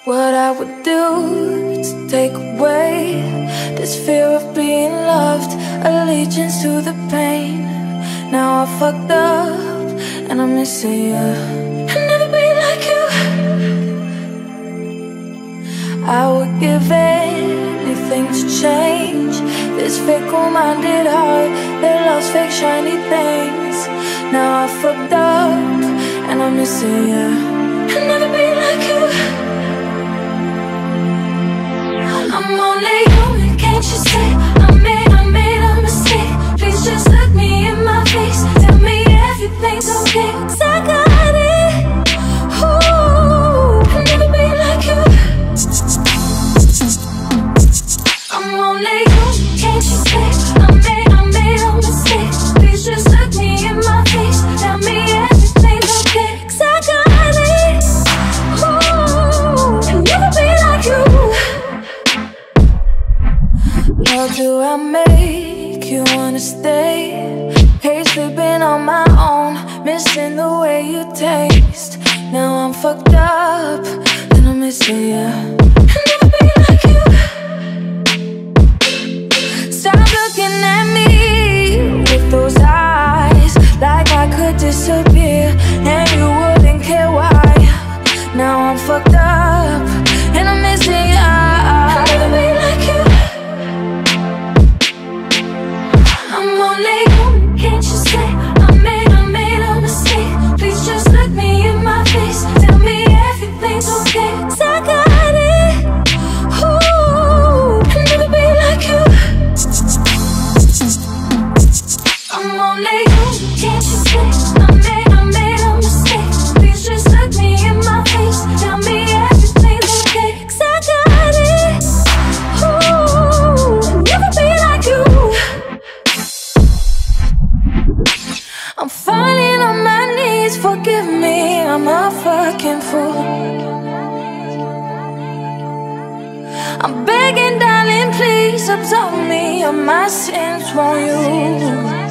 what I would do to take away this fear of being loved, allegiance to the pain. Now I fucked up and I'm missing you. I'll never be like you. I would give anything to change this fickle-minded heart that loves fake shiny things. Now I fucked up and I'm missing you. I'll never be like you. I'm only human, can't you see? I made a mistake. Please just look me in my face. Tell me everything's okay, 'cause I got it. Ooh, I'll never be like you. I'm only human, can't you see? I made a mistake. Please just look me in my face. Tell me everything's okay, 'cause I got it. Ooh, I'll never be like you. How do I make you wanna stay? Hate sleeping on my own, missing the way you taste. Now I'm fucked up and I'm missing you. I'll never be like you. Stop looking at me with those eyes, like I could disappear and you wouldn't care why. Now I'm fucked up and I'm missing you. I'll never be like you. I'm only human, can't you say? I made a mistake. Please just look me in my face. Tell me everything's okay, 'cause I got it. Ooh, I'll never be like you. I'm only human, can't you say? I made a mistake. Please just look me in my face. Tell me everything's okay, 'cause I got it. Ooh, I'll never be like you. I'm falling on my knees, forgive me, I'm a fucking fool. I'm begging, darling, please absolve me of my sins, won't you?